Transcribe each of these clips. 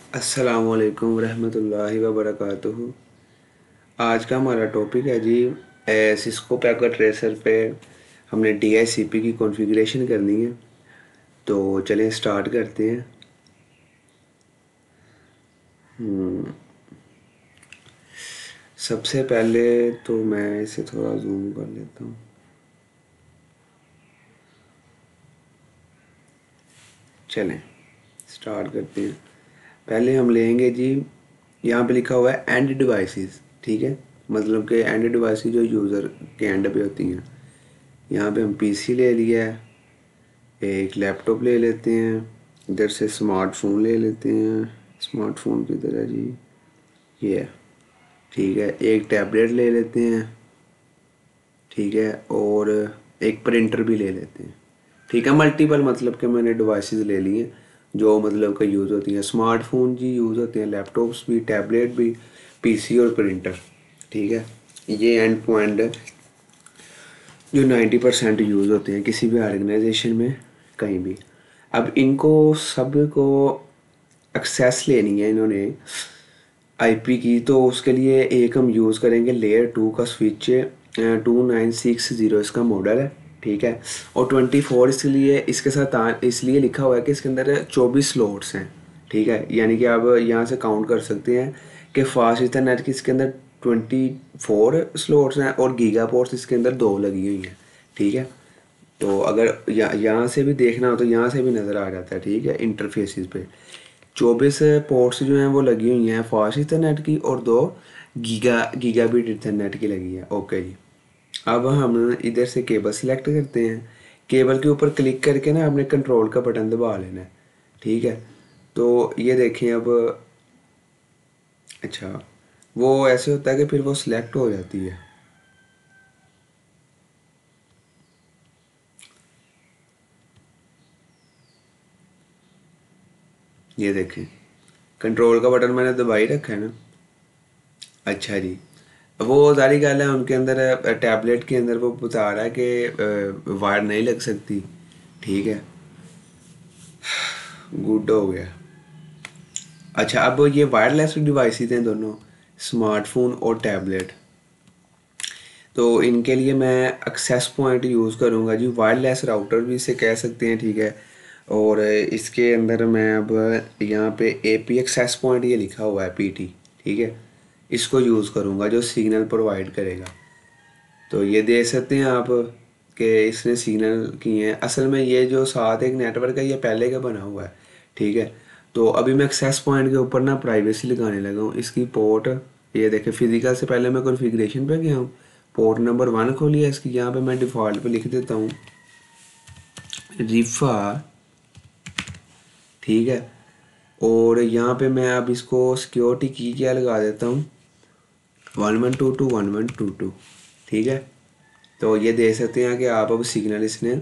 अस्सलामुअलैकुम रहमतुल्लाहि व बरकातुहू। आज का हमारा टॉपिक है जी सिस्को पैकेट ट्रेसर पे हमने DHCP की कॉन्फ़िगरेशन करनी है। तो चलें स्टार्ट करते हैं। सबसे पहले तो मैं इसे थोड़ा जूम कर लेता हूँ। चलें स्टार्ट करते हैं। पहले हम लेंगे जी, यहाँ पे लिखा हुआ है एंड डिवाइसेस, ठीक है। मतलब कि एंड डिवाइसेस जो यूज़र के एंड पे होती हैं। यहाँ पे हम पीसी ले लिया है, एक लैपटॉप ले लेते हैं, इधर से स्मार्टफोन ले लेते हैं। स्मार्टफोन की तरह जी ये है, ठीक है। एक टैबलेट ले लेते हैं, ठीक है। और एक प्रिंटर भी ले लेते हैं, ठीक है। मल्टीपल मतलब कि मैंने डिवाइसेस ले लिए जो मतलब कि यूज़ होती हैं। स्मार्टफोन जी यूज़ होते हैं, लैपटॉप्स भी, टैबलेट भी, पीसी और प्रिंटर, ठीक है। ये एंड पॉइंट है जो 90% यूज़ होते हैं किसी भी ऑर्गेनाइजेशन में, कहीं भी। अब इनको सब को एक्सेस लेनी है इन्होंने आईपी की, तो उसके लिए एक हम यूज़ करेंगे लेयर 2 का स्विच। 2960 इसका मॉडल है, ठीक है। और 24 इसलिए इसके साथ इसलिए लिखा हुआ है कि इसके अंदर 24 स्लॉट्स हैं, ठीक है। यानी कि आप यहाँ से काउंट कर सकते हैं कि फास्ट इथरनेट की इसके अंदर 24 स्लॉट्स हैं और गीगा पोर्ट्स इसके अंदर 2 लगी हुई हैं, ठीक है। तो अगर यहाँ से भी देखना हो तो यहाँ से भी नज़र आ जाता है, ठीक है। इंटरफेसिस पे 24 पोर्ट्स जो हैं वो लगी हुई हैं फास्ट इथरनेट की, और 2 गीगाबिट इथरनेट की लगी है। ओके जी। अब हम इधर से केबल सिलेक्ट करते हैं। केबल के ऊपर क्लिक करके ना आपने कंट्रोल का बटन दबा लेना है, ठीक है। तो ये देखें अब, अच्छा, वो ऐसे होता है कि फिर वो सिलेक्ट हो जाती है। ये देखें कंट्रोल का बटन मैंने दबाई रखा है ना। अच्छा जी। वो सारी गल है उनके अंदर, टैबलेट के अंदर वो बता रहा है कि वायर नहीं लग सकती, ठीक है। गुड हो गया। अच्छा, अब ये वायरलेस डिवाइसेस हैं दोनों, स्मार्टफोन और टैबलेट। तो इनके लिए मैं एक्सेस पॉइंट यूज़ करूँगा जी, वायरलेस राउटर भी इसे कह सकते हैं, ठीक है। और इसके अंदर मैं अब यहाँ पे AP एक्सेस पॉइंट ये लिखा हुआ है PT, ठीक है। इसको यूज़ करूँगा जो सिग्नल प्रोवाइड करेगा। तो ये देख सकते हैं आप कि इसने सिग्नल किए हैं। असल में ये जो साथ एक नेटवर्क है ये पहले का बना हुआ है, ठीक है। तो अभी मैं एक्सेस पॉइंट के ऊपर ना प्राइवेसी लगाने लगा हूँ। इसकी पोर्ट ये देखें, फिजिकल से पहले मैं कॉन्फ़िगरेशन पे गया हूँ, पोर्ट नंबर 1 खोलिए इसकी। यहाँ पे मैं डिफ़ॉल्ट पे लिख देता हूँ रिफा, ठीक है। और यहाँ पे मैं अब इसको सिक्योरिटी की क्या लगा देता हूँ, 1122 1122, ठीक है। तो ये देख सकते हैं कि आप अब सिग्नल इसने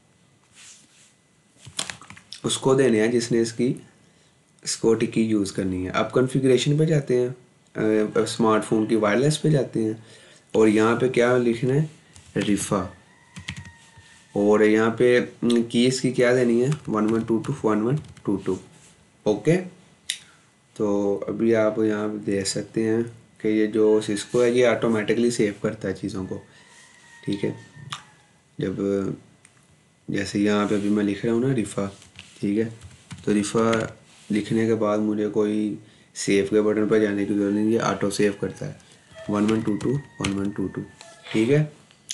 उसको देने हैं जिसने इसकी सिक्योरिटी की यूज़ करनी है। अब कॉन्फ़िगरेशन पे जाते हैं, स्मार्टफोन की वायरलेस पे जाते हैं, और यहाँ पे क्या लिखना है, रिफा। और यहाँ पे की इसकी क्या देनी है, 1122 1122, ओके। तो अभी आप यहाँ पे देख सकते हैं कि ये जो सिस्को है ये ऑटोमेटिकली सेव करता है चीज़ों को, ठीक है। जब जैसे यहाँ पे अभी मैं लिख रहा हूँ ना रिफ़ा, ठीक है। तो रिफ़ा लिखने के बाद मुझे कोई सेव के बटन पर जाने की ज़रूरत नहीं, ये ऑटो सेव करता है 1122 1122, ठीक है।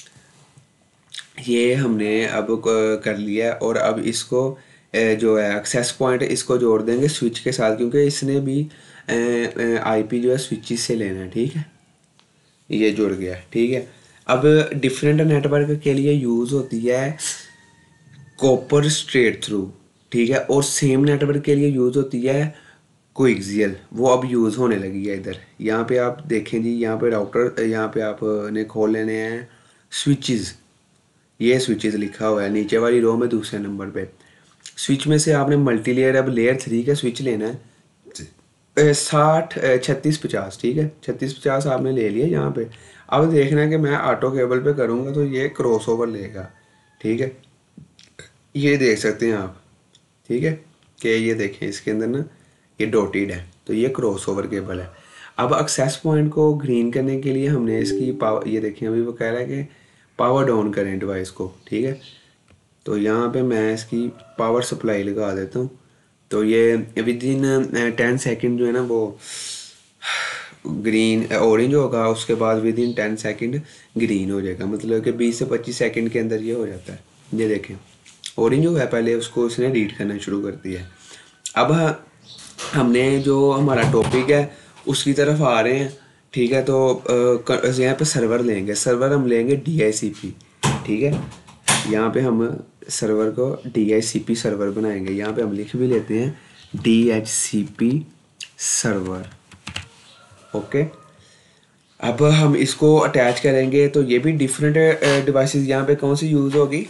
ये हमने अब कर लिया है। और अब इसको जो है एक्सेस पॉइंट इसको जोड़ देंगे स्विच के साथ, क्योंकि इसने भी IP जो है स्विच से लेना है, ठीक है। ये जुड़ गया, ठीक है। अब डिफरेंट नेटवर्क के लिए यूज़ होती है कॉपर स्ट्रेट थ्रू, ठीक है। और सेम नेटवर्क के लिए यूज़ होती है कोएक्सियल, वो अब यूज़ होने लगी है इधर। यहाँ पे आप देखें जी, यहाँ पे राउटर, यहाँ पे आपने खोल लेने हैं स्विचेस। ये स्विचेस लिखा हुआ है नीचे वाली रो में दूसरे नंबर पे। स्विच में से आपने मल्टी लेयर, अब लेयर 3 का स्विच लेना है, 60 3650, ठीक है। 3650 आपने ले लिया यहाँ पे। अब देखना है कि मैं ऑटो केबल पे करूँगा तो ये क्रॉस ओवर लेगा, ठीक है। ये देख सकते हैं आप, ठीक है। कि ये देखें इसके अंदर ना ये डॉटेड है, तो ये क्रॉस ओवर केबल है। अब एक्सेस पॉइंट को ग्रीन करने के लिए हमने इसकी पावर, ये देखिए अभी वो कह रहा है कि पावर डाउन करें डिवाइस को, ठीक है। तो यहाँ पे मैं इसकी पावर सप्लाई लगा देता हूँ, तो ये विद इन 10 सेकेंड जो है ना वो ग्रीन ऑरेंज होगा, उसके बाद विद इन 10 सेकेंड ग्रीन हो जाएगा, मतलब कि 20 से 25 सेकेंड के अंदर ये हो जाता है। ये देखें ऑरेंज हो गया, पहले उसको इसने रीड करना शुरू कर दिया। अब हमने जो हमारा टॉपिक है उसकी तरफ आ रहे हैं, ठीक है। तो यहाँ पे सर्वर लेंगे, सर्वर हम लेंगे DHCP, ठीक है। यहाँ पे हम सर्वर को DHCP सर्वर बनाएंगे, यहाँ पे हम लिख भी लेते हैं DHCP सर्वर, ओके। अब हम इसको अटैच करेंगे, तो ये भी डिफरेंट डिवाइसेस यहाँ पे कौन सी यूज़ होगी,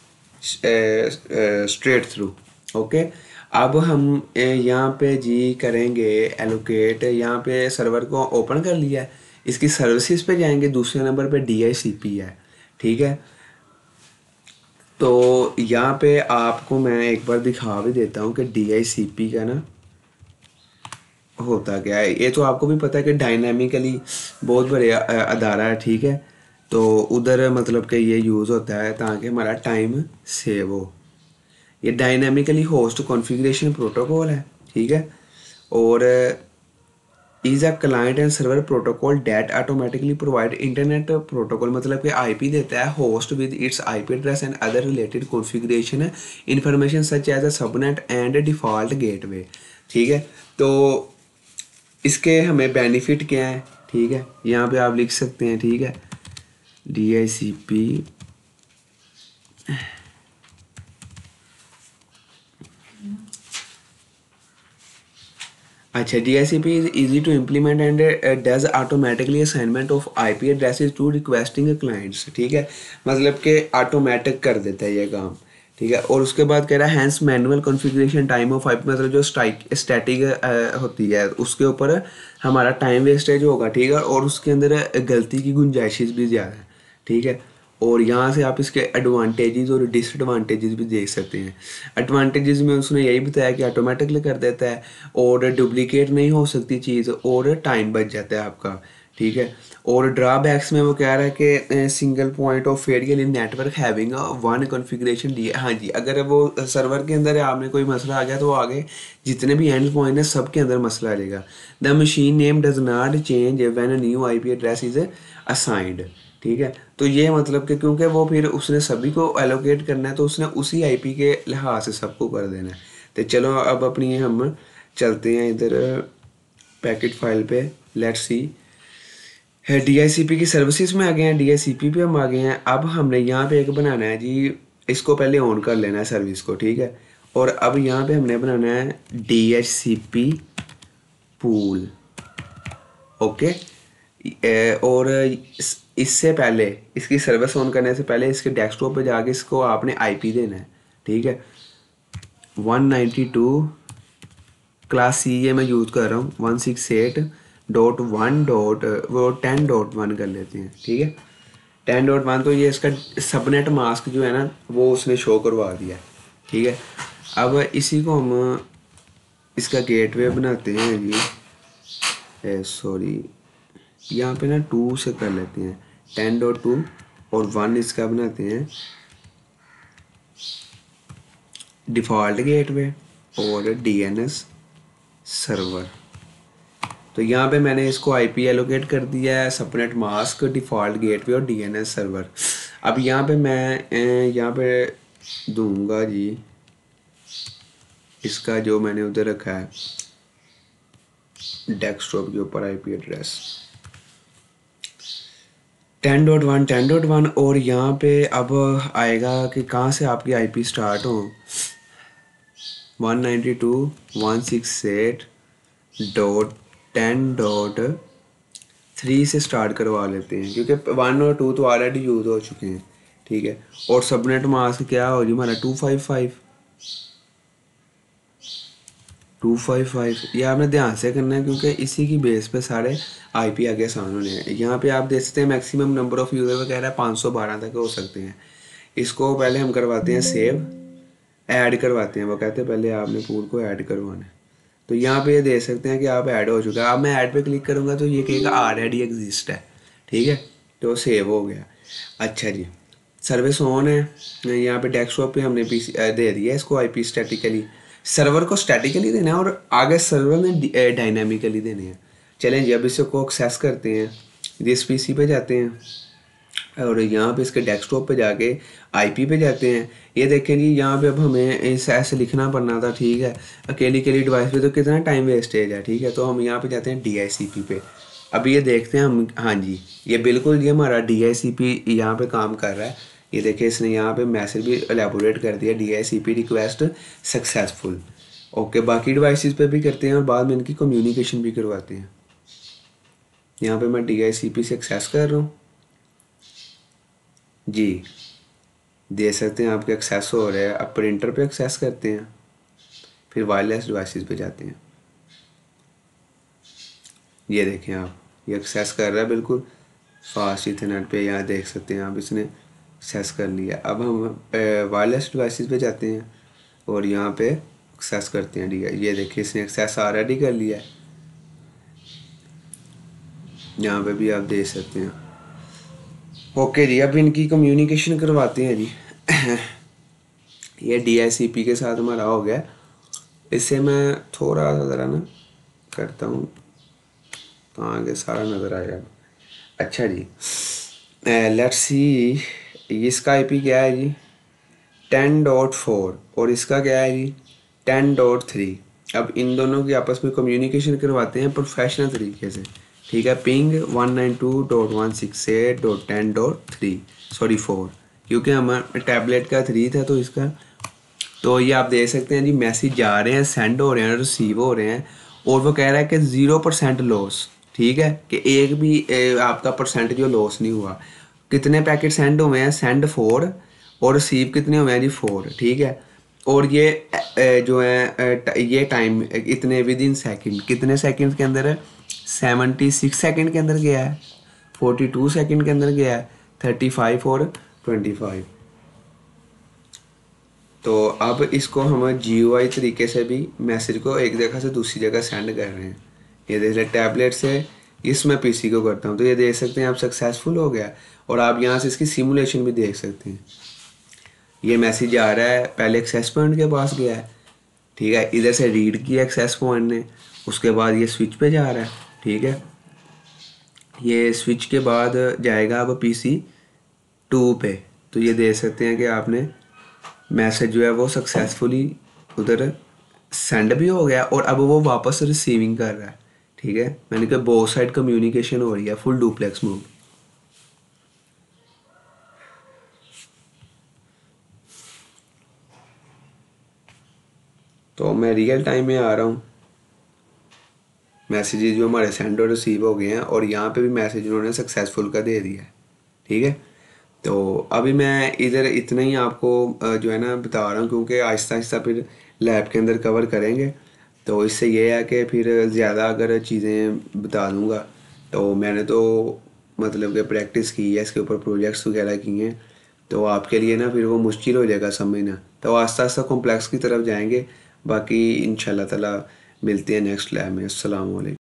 स्ट्रेट थ्रू, ओके। अब हम यहाँ पे जी करेंगे एलोकेट, यहाँ पे सर्वर को ओपन कर लिया है, इसकी सर्विसेज पे जाएंगे, दूसरे नंबर पे DHCP है, ठीक है। तो यहाँ पे आपको मैं एक बार दिखा भी देता हूँ कि DHCP का ना होता क्या है। ये तो आपको भी पता है कि डायनामिकली बहुत बड़े अदारा है, ठीक है। तो उधर मतलब कि ये यूज़ होता है ताकि हमारा टाइम सेव हो। ये डायनामिकली होस्ट कॉन्फ़िगरेशन प्रोटोकॉल है, ठीक है। और is a client and server protocol that automatically provide internet protocol, मतलब कि IP देता है host with its IP address and other related configuration information such as a subnet and default gateway, ठीक है। तो इसके हमें बेनिफिट क्या है, ठीक है, यहाँ पे आप लिख सकते हैं, ठीक है। DHCP अच्छा, DHCP is easy to implement and does automatically assignment of IP addresses to requesting clients, ठीक है। मतलब कि ऑटोमेटिक कर देता है ये काम, ठीक है। और उसके बाद कह रहा है hence manual configuration time of IP, मतलब जो स्टैटिक होती है उसके ऊपर हमारा टाइम वेस्टेज होगा, ठीक है। और उसके अंदर गलती की गुंजाइश भी ज़्यादा है, ठीक है। और यहाँ से आप इसके एडवांटेजेस और डिसएडवांटेजेस भी देख सकते हैं। एडवांटेजेस में उसने यही बताया कि ऑटोमेटिकली कर देता है और डुप्लीकेट नहीं हो सकती चीज़ और टाइम बच जाता है आपका, ठीक है। और ड्रॉबैक्स में वो कह रहा है कि single point of failure in network having one configuration डी, हाँ जी, अगर वो सर्वर के अंदर आपने कोई मसला आ गया तो आगे जितने भी एंड पॉइंट है सब के अंदर मसला आ जाएगा। The machine name does not change when a new IP address is assigned, ठीक है। तो ये मतलब कि क्योंकि वो फिर उसने सभी को एलोकेट करना है तो उसने उसी IP के लिहाज से सबको कर देना है। तो चलो अब अपनी हम चलते हैं इधर पैकेट फाइल पे, लेट्स सी। DHCP की सर्विसेज में आ गए हैं, DHCP पे हम आ गए हैं। अब हमने यहाँ पे एक बनाना है जी, इसको पहले ऑन कर लेना है सर्विस को, ठीक है। और अब यहाँ पे हमने बनाना है DHCP पूल, ओके। और इससे पहले इसकी सर्विस ऑन करने से पहले इसके डेस्कटॉप पे जाके इसको आपने IP देना है, ठीक है। 192 क्लास C ये मैं यूज़ कर रहा हूँ, 168.1 वो 10.1 कर लेते हैं, ठीक है। 10.1 तो ये इसका सबनेट मास्क जो है ना वो उसने शो करवा दिया, ठीक है। अब इसी को हम इसका गेटवे बनाते हैं जी, सॉरी यहाँ पे ना 2 से कर लेते हैं, 10.2 और 1 इसका बनाते हैं डिफ़ॉल्ट गेटवे और DNS सर्वर। तो यहाँ पे मैंने इसको IP एलोकेट कर दिया है, सबनेट मास्क, डिफ़ॉल्ट गेटवे और DNS सर्वर। अब यहाँ पे मैं यहाँ पे दूंगा जी इसका जो मैंने उधर रखा है डेस्कटॉप के ऊपर IP एड्रेस 10.1 10.1 और यहाँ पे अब आएगा कि कहाँ से आपकी IP स्टार्ट हो, 192.168.10.3 से स्टार्ट करवा लेते हैं क्योंकि 1 और 2 तो ऑलरेडी यूज़ हो चुके हैं, ठीक है। और सबनेट मास्क क्या हो जी हमारा 255 ये आपने ध्यान से करना है क्योंकि इसी की बेस पे सारे IP आगे आसान होने हैं। यहाँ पे आप देख सकते हैं मैक्सिमम नंबर ऑफ़ यूज़र वगैरह 512 तक हो सकते हैं। इसको पहले हम करवाते हैं सेव, ऐड करवाते हैं, वो कहते हैं पहले आपने पूल को ऐड करवाना है। तो यहाँ पे ये देख सकते हैं कि आप ऐड हो चुका है। अब मैं ऐड पे क्लिक करूँगा तो ये कहेगा ऑलरेडी एग्जिस्ट है, ठीक है, तो सेव हो गया। अच्छा जी, सर्विस ऑन है। यहाँ पे डेस्कटॉप पे हमने पीसी दे दिया है इसको आईपी स्टैटिकली, सर्वर को स्टैटिकली देना है और आगे सर्वर में डायनामिकली देने हैं। चलें जी, अब इसको एक्सेस करते हैं, जिस पीसी पे जाते हैं और यहाँ पे इसके डेस्कटॉप पे जाके आईपी पे जाते हैं। ये देखें जी, यहाँ पे अब हमें इस ऐसे लिखना पड़ना था, ठीक है, अकेली डिवाइस पे तो कितना टाइम वेस्टेज है, ठीक है। तो हम यहाँ पे जाते हैं DICP पे। अब ये देखते हैं हम, हाँ जी, ये बिल्कुल ये हमारा DICP यहाँ पे काम कर रहा है। ये देखिए इसने यहाँ पे मैसेज भी एलेबोरेट कर दिया, DICP रिक्वेस्ट सक्सेसफुल। ओके, बाकी डिवाइसेस पे भी करते हैं और बाद में इनकी कम्युनिकेशन भी करवाते हैं। यहाँ पे मैं DICP से एक्सेस कर रहा हूँ जी, दे सकते हैं आपके एक्सेस हो रहे हैं। अब प्रिंटर पे एक्सेस करते हैं, फिर वायरलेस डिवाइसेस पे जाते हैं। ये देखें आप, ये एक्सेस कर रहा है बिल्कुल फास्ट इथरनेट पे, यहाँ देख सकते हैं आप, इसने एक्सेस कर लिया। अब हम वायरलेस डिवाइसेस पे जाते हैं और यहाँ पे एक्सेस करते हैं, ठीक है। ये देखिए इसने एक्सेस ऑलरेडी कर लिया है, यहाँ पे भी आप देख सकते हैं। ओके जी, अब इनकी कम्युनिकेशन करवाते हैं जी। ये DICP के साथ हमारा हो गया। इससे मैं थोड़ा सा ज़रा ना करता हूँ तो आगे सारा नज़र आएगा। अच्छा जी, लेट्स सी, इसका IP क्या है जी 10.4 और इसका क्या है जी 10.3। अब इन दोनों की आपस में कम्युनिकेशन करवाते हैं प्रोफेशनल तरीके से, ठीक है। पिंग 192.168.10.3 सॉरी 4, क्योंकि हमारा टैबलेट का 3 था तो इसका, तो ये आप देख सकते हैं जी, मैसेज जा रहे हैं, सेंड हो रहे हैं, रिसीव हो रहे हैं। और वो कह रहा है कि 0% लॉस, ठीक है, कि एक भी आपका परसेंट जो लॉस नहीं हुआ। कितने पैकेट सेंड हुए हैं, सेंड 4 और रिसीव कितने हुए हैं जी 4, ठीक है। और ये जो है ये टाइम इतने विद इन सेकेंड, कितने सेकेंड के अंदर है, 76 सेकेंड के अंदर गया है, 42 सेकेंड के अंदर गया है, 35 और 25। तो अब इसको हम GUI तरीके से भी मैसेज को एक जगह से दूसरी जगह सेंड कर रहे हैं। ये देख रहे टैबलेट से इसमें PC को करता हूँ, तो ये देख सकते हैं आप सक्सेसफुल हो गया। और आप यहाँ से इसकी सिमुलेशन भी देख सकते हैं। ये मैसेज आ रहा है, पहले एक्सेस पॉइंट के पास गया है, ठीक है, इधर से रीड किया एक्सेस पॉइंट ने, उसके बाद ये स्विच पे जा रहा है, ठीक है। ये स्विच के बाद जाएगा अब PC2 पे। तो ये देख सकते हैं कि आपने मैसेज जो है वो सक्सेसफुली उधर सेंड भी हो गया और अब वो वापस रिसीविंग कर रहा है, ठीक है। मैंने कहा बोथ साइड कम्युनिकेशन हो रही है, फुल डुप्लेक्स मोड। तो मैं रियल टाइम में आ रहा हूँ, मैसेजेस जो हमारे सेंड और रिसीव हो गए हैं और यहाँ पे भी मैसेज उन्होंने सक्सेसफुल का दे दिया है, ठीक है। तो अभी मैं इधर इतना ही आपको जो है ना बता रहा हूँ, क्योंकि आहिस्ता आहिस्ता फिर लैब के अंदर कवर करेंगे। तो इससे ये है कि फिर ज़्यादा अगर चीज़ें बता दूँगा, तो मैंने तो मतलब कि प्रैक्टिस की है, इसके ऊपर प्रोजेक्ट्स वगैरह किए हैं, तो आपके लिए ना फिर वो मुश्किल हो जाएगा समझना। तो आहिस्ता आहिस्ता कॉम्प्लेक्स की तरफ जाएंगे। बाकी इंशाल्लाह ताला मिलते हैं नेक्स्ट लैब में। अस्सलाम वालेकुम।